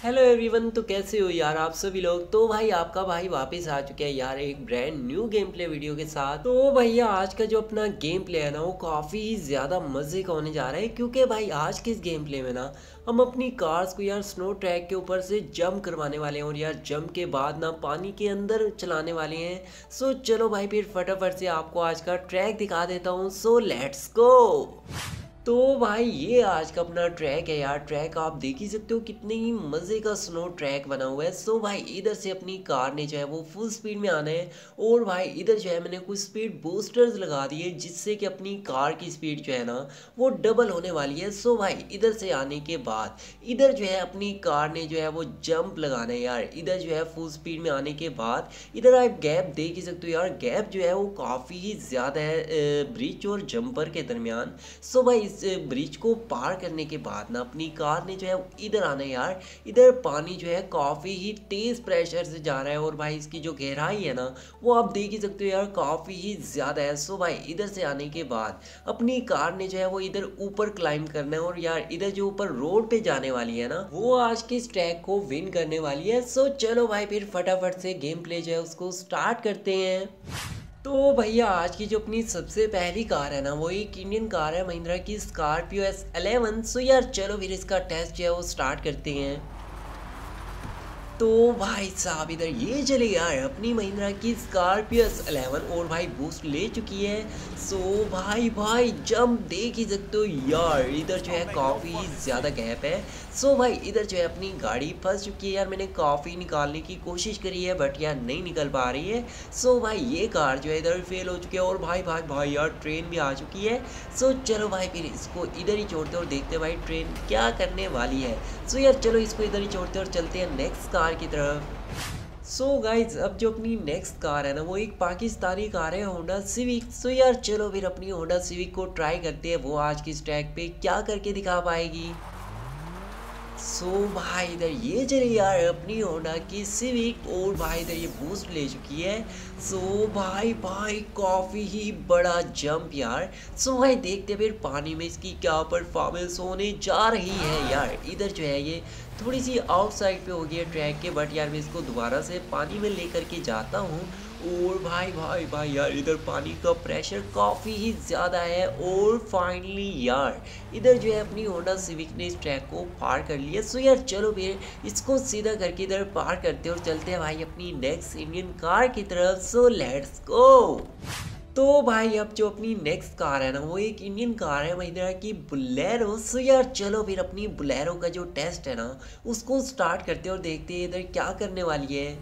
Hello everyone. तो कैसे हो यार आप सभी लोग। तो भाई आपका भाई वापस आ चुका है यार एक brand new game play video के साथ। तो भैया आज का जो अपना गेम प्ले है ना वो काफ़ी ज़्यादा मज़े का होने जा रहा है, क्योंकि भाई आज के इस गेम प्ले में ना हम अपनी कार्स को यार स्नो ट्रैक के ऊपर से जंप करवाने वाले हैं और यार जंप के बाद ना पानी के अंदर चलाने वाले हैं। सो चलो भाई फिर फटाफट से आपको आज का ट्रैक दिखा देता हूँ। So let's go. तो भाई ये आज का अपना ट्रैक है यार। ट्रैक आप देख ही सकते हो कितने ही मज़े का स्नो ट्रैक बना हुआ है। सो भाई इधर से अपनी कार ने जो है वो फुल स्पीड में आना है और भाई इधर जो है मैंने कुछ स्पीड बूस्टर्स लगा दिए जिससे कि अपनी कार की स्पीड जो है ना वो डबल होने वाली है। सो भाई इधर से आने के बाद इधर जो है अपनी कार ने जो है वो जंप लगाना है यार। इधर जो है फुल स्पीड में आने के बाद इधर आप गैप देख ही सकते हो यार। गैप जो है वो काफ़ी ही ज़्यादा है ब्रिज और जंपर के दरमियान। सो भाई इस ब्रिज को पार करने के बाद ना अपनी कार ने जो है इधर आना है यार। इधर पानी जो है काफ़ी ही तेज़ प्रेशर से जा रहा है और भाई इसकी जो गहराई है ना वो आप देख ही सकते हो यार काफ़ी ही ज़्यादा है। सो भाई इधर से आने के बाद अपनी कार ने जो है वो इधर ऊपर क्लाइंब करना है और यार इधर जो ऊपर रोड पे जाने वाली है ना वो आज के इस ट्रैक को विन करने वाली है। सो चलो भाई फिर फटाफट से गेम प्ले जो है उसको स्टार्ट करते हैं। तो भैया आज की जो अपनी सबसे पहली कार है ना वो एक इंडियन कार है महिंद्रा की स्कॉर्पियो S11। सो यार चलो फिर इसका टेस्ट जो है वो स्टार्ट करते हैं। तो भाई साहब इधर ये चले यार अपनी महिंद्रा की स्कॉर्पियो S11 और भाई बूस्ट ले चुकी है। सो भाई भाई जंप देख ही सकते हो यार। इधर जो है काफ़ी ज़्यादा गैप है। सो भाई इधर जो है अपनी गाड़ी फंस चुकी है यार। मैंने काफ़ी निकालने की कोशिश करी है बट यार नहीं निकल पा रही है। सो भाई ये कार जो है इधर फेल हो चुकी है और भाई भाई भाई यार ट्रेन भी आ चुकी है। सो चलो भाई फिर इसको इधर ही छोड़ते और देखते भाई ट्रेन क्या करने वाली है। सो यार चलो इसको इधर ही छोड़ते और चलते हैं नेक्स्ट कार की तरफ। सो गाइज अब जो अपनी नेक्स्ट कार है ना वो एक पाकिस्तानी कार है होंडा सिविक। सो यार चलो फिर अपनी होंडा सिविक को ट्राई करते हैं वो आज की इस ट्रैक पे क्या करके दिखा पाएगी। सो भाई इधर ये चली यार अपनी होंडा की सिविक और भाई इधर ये बूस्ट ले चुकी है। सो भाई भाई काफ़ी ही बड़ा जंप यार। सो भाई देखते फिर पानी में इसकी क्या परफॉर्मेंस होने जा रही है यार। इधर जो है ये थोड़ी सी आउटसाइड पे हो गई है ट्रैक के बट यार मैं इसको दोबारा से पानी में लेकर के जाता हूँ। और भाई भाई भाई यार इधर पानी का प्रेशर काफ़ी ही ज़्यादा है और फाइनली यार इधर जो है अपनी होंडा सिविक ने इस ट्रैक को पार कर लिया। सो यार चलो फिर इसको सीधा करके इधर पार करते और चलते हैं भाई अपनी नेक्स्ट इंडियन कार की तरफ। So let's go. तो भाई अब जो अपनी नेक्स्ट कार है ना वो एक इंडियन कार है महिंद्रा की बुलेरो। सो यार चलो फिर अपनी बुलेरो का जो टेस्ट है ना उसको स्टार्ट करते और देखते हैं इधर क्या करने वाली है।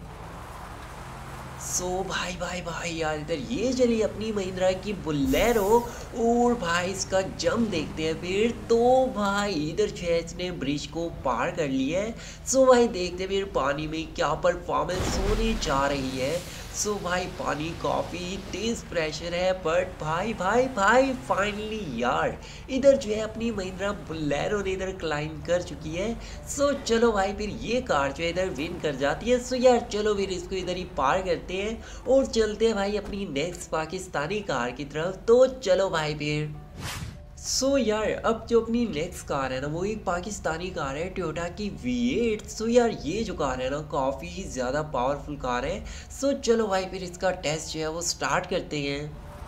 सो भाई भाई भाई यार इधर ये चली अपनी महिंद्रा की बुलेरो और भाई इसका जंप देखते हैं फिर। तो भाई इधर जो है इसने ब्रिज को पार कर लिया है। सो भाई देखते फिर पानी में क्या परफॉर्मेंस होने जा रही है। सो भाई पानी काफ़ी तेज़ प्रेशर है बट भाई भाई भाई फाइनली यार इधर जो है अपनी महिंद्रा बुलेरो ने इधर क्लाइंब कर चुकी है। सो चलो भाई फिर ये कार जो है इधर विन कर जाती है। सो यार चलो फिर इसको इधर ही पार करते हैं और चलते हैं भाई अपनी नेक्स्ट पाकिस्तानी कार की तरफ। तो चलो भाई फिर सो यार अब जो अपनी नेक्स्ट कार है ना वो एक पाकिस्तानी कार है टोयोटा की V8। सो यार ये जो कार है ना काफ़ी ज़्यादा पावरफुल कार है। सो चलो भाई फिर इसका टेस्ट जो है वो स्टार्ट करते हैं।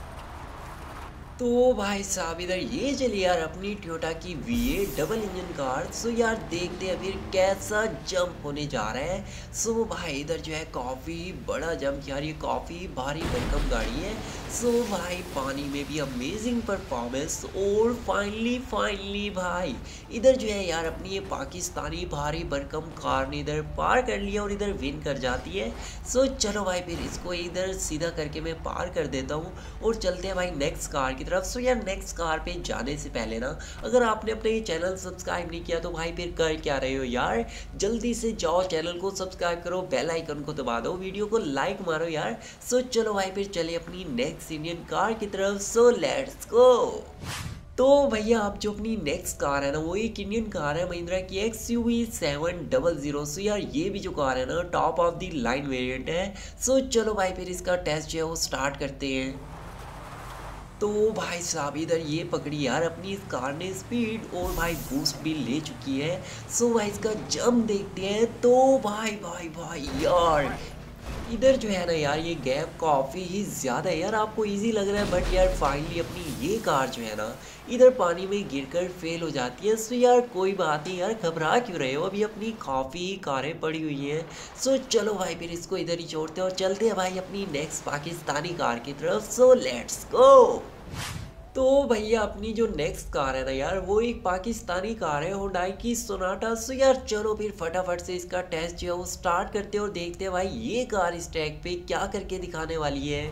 तो भाई साहब इधर ये चली यार अपनी टोयोटा की V8 डबल इंजन कार। सो यार देखते हैं फिर कैसा जंप होने जा रहा है। सो भाई इधर जो है काफ़ी बड़ा जंप यार। ये काफ़ी भारी भरकम गाड़ी है। सो भाई पानी में भी अमेजिंग परफॉर्मेंस और फाइनली भाई इधर जो है यार अपनी ये पाकिस्तानी भारी भरकम कार ने इधर पार कर लिया और इधर विन कर जाती है। सो चलो भाई फिर इसको इधर सीधा करके मैं पार कर देता हूँ और चलते हैं भाई नेक्स्ट कार की तरफ। सो यार नेक्स्ट कार पे जाने से पहले ना अगर आपने अपने ये चैनल सब्सक्राइब नहीं किया तो भाई फिर कर क्या रहे हो यार। जल्दी से जाओ चैनल को सब्सक्राइब करो, बेल आइकन को दबा दो, वीडियो को लाइक मारो यार। सो चलो भाई फिर चले अपनी नेक्स्ट इंडियन कार की तरफ। So let's go. तो भैया आप जो अपनी नेक्स्ट कार है ना वो एक इंडियन कार है महिंद्रा की XUV 700। सो यार ये भी जो कार है ना top of the line variant है। सो चलो भाई फिर इसका टेस्ट जो है वो स्टार्ट करते हैं। तो भाई साहब इधर ये पकड़ी यार अपनी इस कार ने स्पीड और भाई बूस्ट भी ले चुकी है। सो भाई इसका जंप देखते हैं। तो भाई भाई भाई यार इधर जो है ना यार ये गैप काफ़ी ही ज़्यादा है यार। आपको इजी लग रहा है बट यार फाइनली अपनी ये कार जो है ना इधर पानी में गिरकर फेल हो जाती है। सो यार कोई बात नहीं यार, घबरा क्यों रहे हो, अभी अपनी काफ़ी कारें पड़ी हुई हैं। सो चलो भाई फिर इसको इधर ही छोड़ते हैं और चलते हैं भाई अपनी नेक्स्ट पाकिस्तानी कार की तरफ। So let's go. तो भैया अपनी जो नेक्स्ट कार है ना यार वो एक पाकिस्तानी कार है, हुंडई की सोनाटा। सो यार चलो फिर फटाफट से इसका टेस्ट जो है वो स्टार्ट करते हैं और देखते हैं भाई ये कार इस ट्रैक पे क्या करके दिखाने वाली है।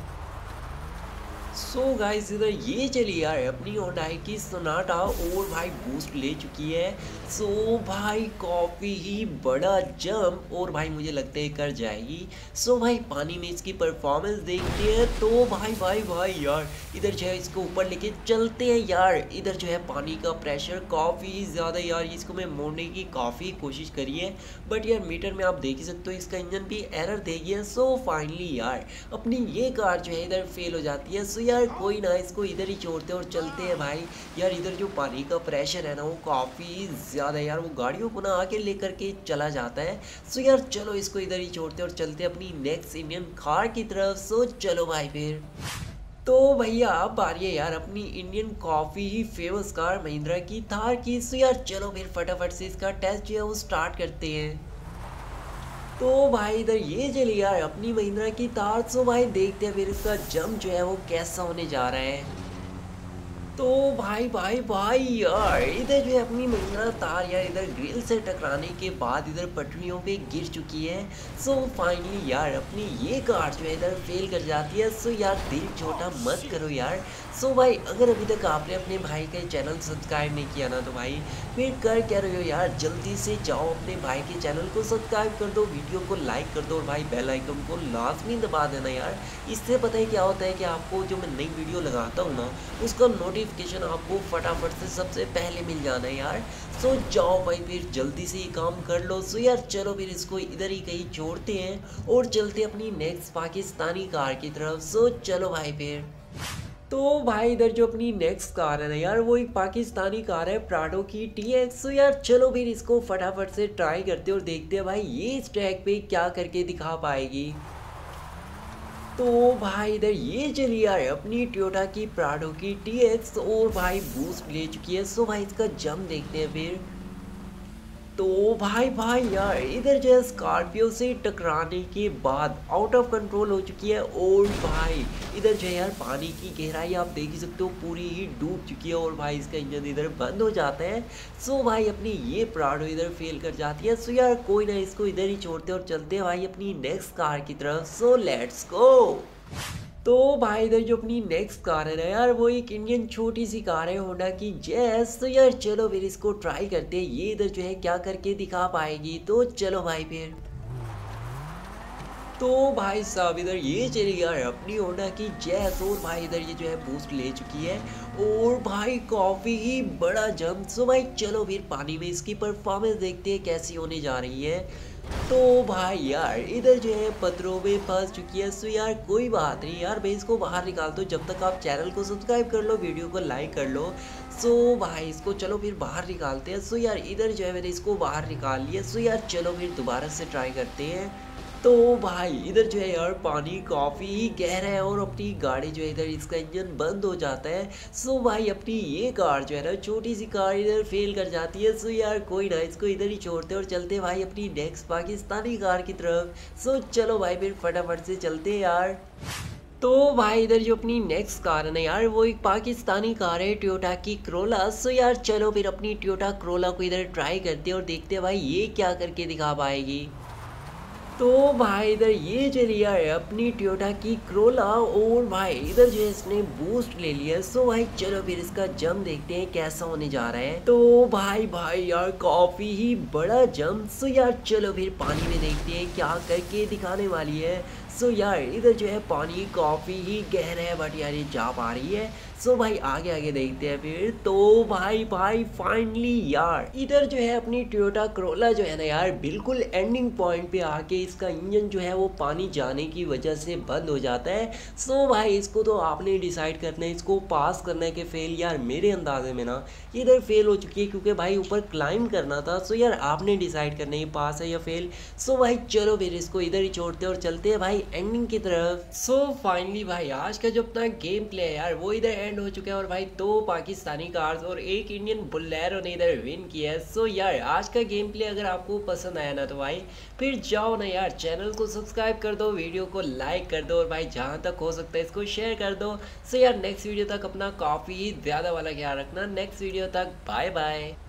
सो गाइस इधर ये चली यार अपनी होंडाई की सोनाटा और भाई बूस्ट ले चुकी है। सो भाई काफ़ी ही बड़ा जंप और भाई मुझे लगता है कर जाएगी। सो भाई पानी में इसकी परफॉर्मेंस देखते हैं। तो भाई भाई भाई यार इधर जो है इसको ऊपर लेके चलते हैं यार। इधर जो है पानी का प्रेशर काफ़ी ज़्यादा यार, इसको मैं मोड़ने की काफ़ी कोशिश करी है बट यार मीटर में आप देख ही सकते हो इसका इंजन भी एरर दे गया। सो फाइनली यार अपनी ये कार जो है इधर फेल हो जाती है। सो यार कोई ना, इसको इधर ही छोड़ते और चलते हैं भाई। यार इधर जो पानी का प्रेशर है ना वो काफ़ी ज़्यादा यार, वो गाड़ियों को ना आगे लेकर के चला जाता है। सो यार चलो इसको इधर ही छोड़ते और चलते अपनी नेक्स्ट इंडियन कार की तरफ। सो चलो भाई फिर। तो भैया अब आ रही है यार अपनी इंडियन काफ़ी ही फेमस कार महिंद्रा की थार की। सो यार चलो फिर फटाफट से इसका टेस्ट जो है वो स्टार्ट करते हैं। तो भाई इधर ये चली यार अपनी महिंद्रा की थार। सो भाई देखते हैं फिर इसका जंप जो है वो कैसा होने जा रहा है। तो भाई भाई भाई यार इधर जो है अपनी महिंद्रा थार यार इधर ग्रिल से टकराने के बाद इधर पटरियों पे गिर चुकी है। सो फाइनली यार अपनी ये कार जो है इधर फेल कर जाती है। सो यार दिल छोटा मत करो यार। सो भाई अगर अभी तक आपने अपने भाई का चैनल सब्सक्राइब नहीं किया ना तो भाई फिर कर क्या रहे हो यार, जल्दी से जाओ अपने भाई के चैनल को सब्सक्राइब कर दो, वीडियो को लाइक कर दो और भाई बेल आइकन को लाजमी दबा देना यार। इससे पता है क्या होता है कि आपको जो मैं नई वीडियो लगाता हूँ ना उसका नोटिफिकेशन आपको फटाफट से सबसे पहले मिल जाना है यार। सो जाओ भाई फिर जल्दी से ये काम कर लो। सो यार चलो फिर इसको इधर ही कहीं छोड़ते हैं और चलते अपनी नेक्स्ट पाकिस्तानी कार की तरफ। सो चलो भाई फिर। तो भाई इधर जो अपनी नेक्स्ट कार है ना यार वो एक पाकिस्तानी कार है प्राडो की TX। तो यार चलो फिर इसको फटाफट से ट्राई करते और देखते हैं भाई ये इस ट्रैक पे क्या करके दिखा पाएगी। तो भाई इधर ये चली यार अपनी टोयोटा की प्राडो की TX और भाई बूस्ट ले चुकी है। सो भाई इसका जंप देखते हैं फिर। तो भाई भाई यार इधर जो है स्कॉर्पियो से टकराने के बाद आउट ऑफ कंट्रोल हो चुकी है और भाई इधर जो है यार पानी की गहराई आप देख ही सकते हो पूरी ही डूब चुकी है और भाई इसका इंजन इधर बंद हो जाता है। सो भाई अपनी ये प्राडो इधर फेल कर जाती है। सो यार कोई ना, इसको इधर ही छोड़ते और चलते हैं भाई अपनी नेक्स्ट कार की तरफ। So let's go. तो भाई इधर जो अपनी नेक्स्ट कार है ना यार वो एक इंडियन छोटी सी कार है होंडा की जैज़। तो यार चलो फिर इसको ट्राई करते हैं ये इधर जो है क्या करके दिखा पाएगी। तो चलो भाई फिर। तो भाई साहब इधर ये चली यार अपनी होंडा की जैज़ और भाई इधर ये जो है बूस्ट ले चुकी है और भाई काफ़ी ही बड़ा जंप। सो भाई चलो फिर पानी में इसकी परफॉर्मेंस देखते हैं कैसी होने जा रही है। तो भाई यार इधर जो है पत्थरों में फंस चुकी है। सो यार कोई बात नहीं यार, मैं इसको बाहर निकाल दो जब तक आप चैनल को सब्सक्राइब कर लो, वीडियो को लाइक कर लो। सो भाई इसको चलो फिर बाहर निकालते हैं। सो यार इधर जो है मैंने इसको बाहर निकाल लिया। सो यार चलो फिर दोबारा से ट्राई करते हैं। तो भाई इधर जो है यार पानी काफ़ी गहरा है और अपनी गाड़ी जो है इधर इसका इंजन बंद हो जाता है। सो भाई अपनी ये कार जो है ना छोटी सी कार इधर फेल कर जाती है। सो यार कोई ना, इसको इधर ही छोड़ते और चलते भाई अपनी नेक्स्ट पाकिस्तानी कार की तरफ। सो चलो भाई फिर फटाफट से चलते यार। तो भाई इधर जो अपनी नेक्स्ट कार है ना यार वो एक पाकिस्तानी कार है टोयोटा की क्रोला। सो यार चलो फिर अपनी टोयोटा क्रोला को इधर ट्राई करते हैं और देखते हैं भाई ये क्या करके दिखा पाएगी। तो भाई इधर ये चली यार अपनी टोयोटा की क्रोला और भाई इधर जो है इसने बूस्ट ले लिया। सो भाई चलो फिर इसका जंप देखते हैं कैसा होने जा रहा है। तो भाई भाई यार काफ़ी ही बड़ा जंप। सो यार चलो फिर पानी में देखते हैं क्या करके दिखाने वाली है। सो यार इधर जो है पानी काफ़ी ही गहरा है, बट यार ये जा पा रही है। सो भाई आगे आगे देखते हैं फिर। तो भाई भाई फाइनली यार इधर जो है अपनी टोयोटा करोला जो है ना यार बिल्कुल एंडिंग पॉइंट पे आके इसका इंजन जो है वो पानी जाने की वजह से बंद हो जाता है। सो भाई इसको तो आपने डिसाइड करना है, इसको पास करना है कि फेल। यार मेरे अंदाजे में ना इधर फेल हो चुकी है, क्योंकि भाई ऊपर क्लाइंब करना था। सो यार आपने डिसाइड करना है ये पास है या फेल। सो भाई चलो फिर इसको इधर ही छोड़ते हैं और चलते हैं भाई एंडिंग की तरफ। सो फाइनली भाई आज का जो अपना गेम प्ले है यार वो इधर एंड हो चुका है, और भाई 2 पाकिस्तानी कार्स और 1 इंडियन बुलेरो ने इधर विन किया है। सो यार आज का गेम प्ले अगर आपको पसंद आया ना तो भाई फिर जाओ ना यार चैनल को सब्सक्राइब कर दो, वीडियो को लाइक कर दो, और भाई जहाँ तक हो सकता है इसको शेयर कर दो। सो यार नेक्स्ट वीडियो तक अपना काफ़ी ज़्यादा वाला ख्याल रखना। नेक्स्ट वीडियो तक बाय बाय।